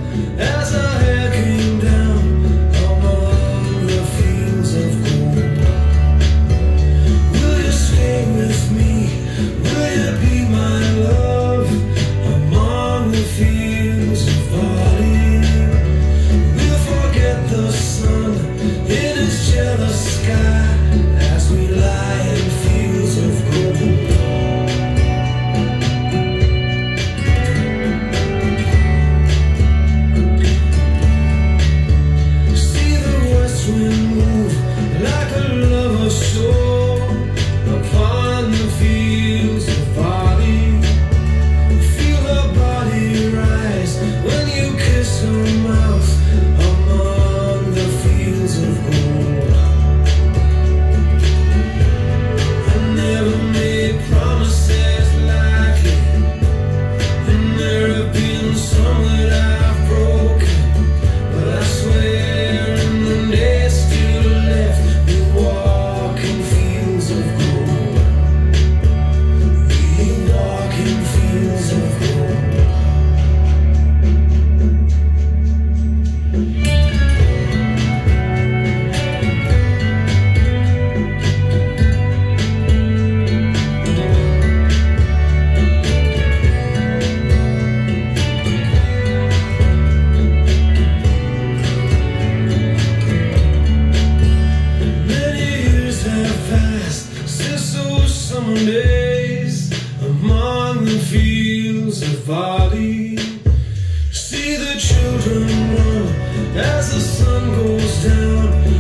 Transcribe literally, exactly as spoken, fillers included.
as our hair came down among the fields of gold. Will you stay with me? Will you be my love among the fields of barley? We'll forget the sun in its jealous sky as we lie in fields of gold. See the west wind move like a lover's soul upon the fields of barley. Feel her body rise when you kiss her mouth among the fields of gold. I never made promises lightly, and there have been some that I've broken, but I swear in the days still left, we walk in fields of gold. We walk in fields of gold. Many years have passed since those summer days among the fields of barley. See the children run as the sun goes down